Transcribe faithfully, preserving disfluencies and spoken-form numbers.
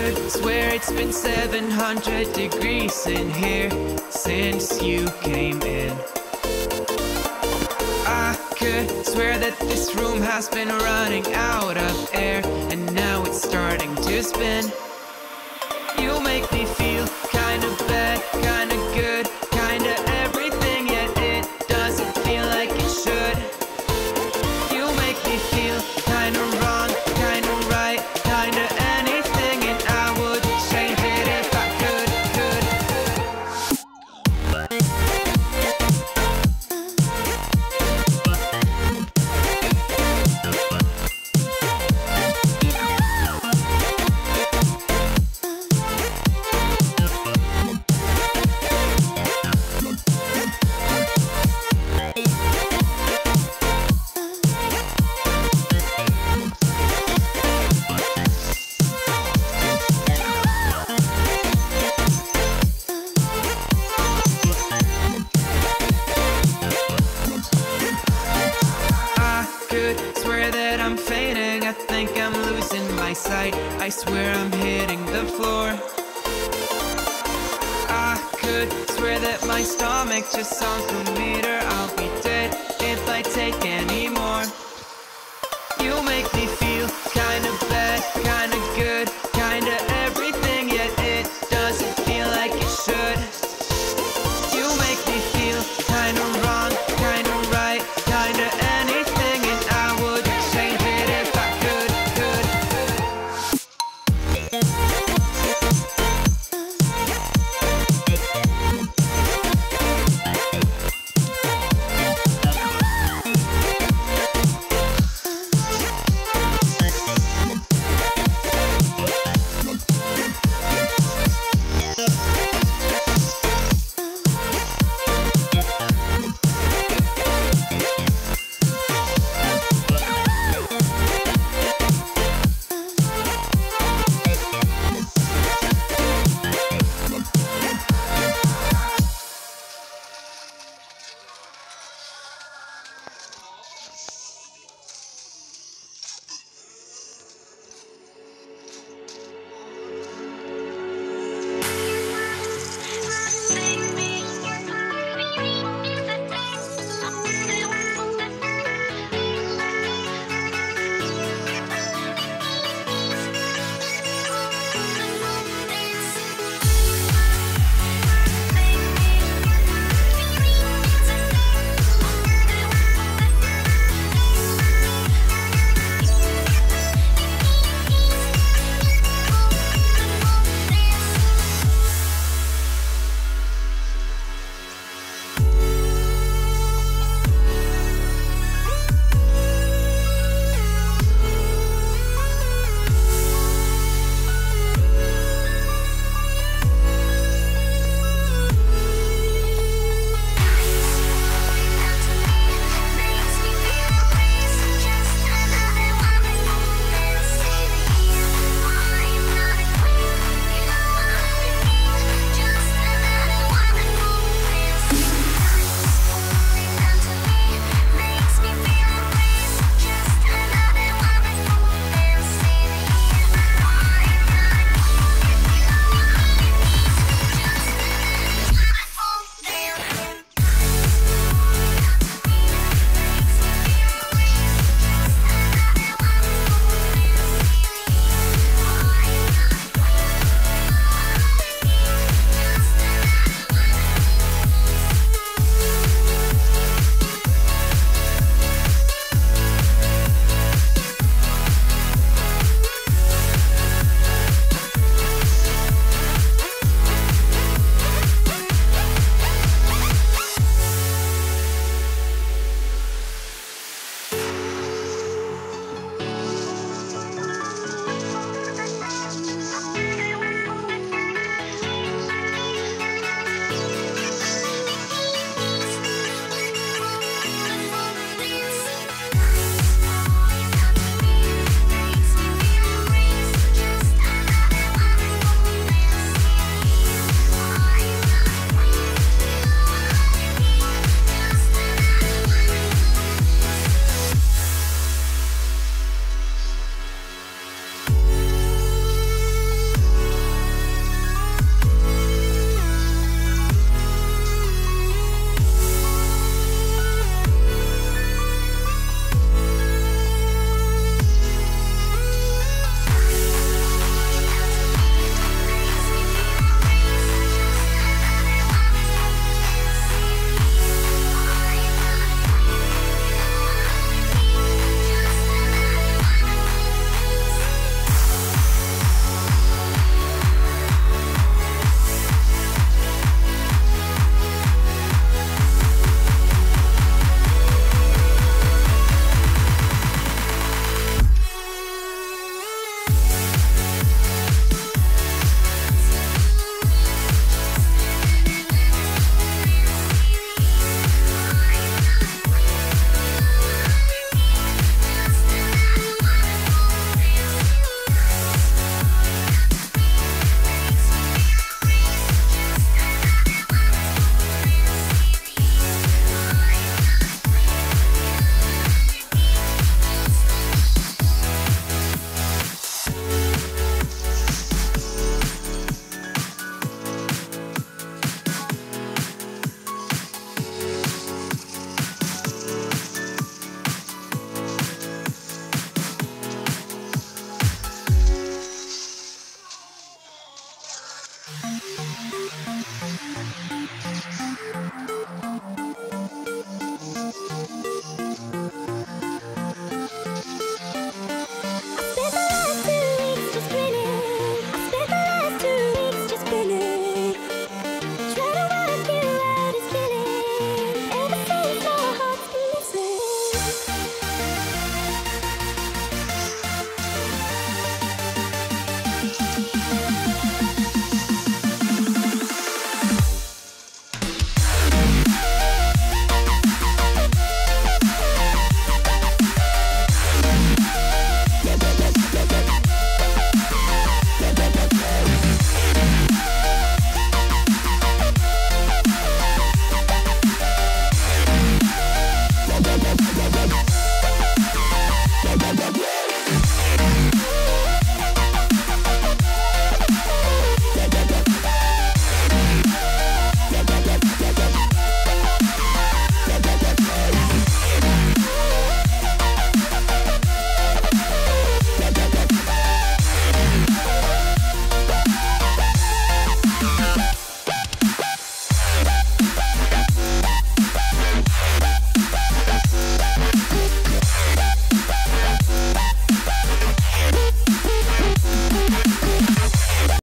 could swear it's been seven hundred degrees in here since you came in. I could swear that this room has been running out of air, and now it's starting to spin. You make me feel kinda bad, kinda good, kinda everything, yet it doesn't feel like it should. You make me feel kinda wrong, kinda right, kinda anything, and I would change it if I could, could, swear that I'm fainting, I think I'm losing my sight, I swear I'm hitting the floor. I could swear that my stomach just sunk a meter, I'll be dead if I take any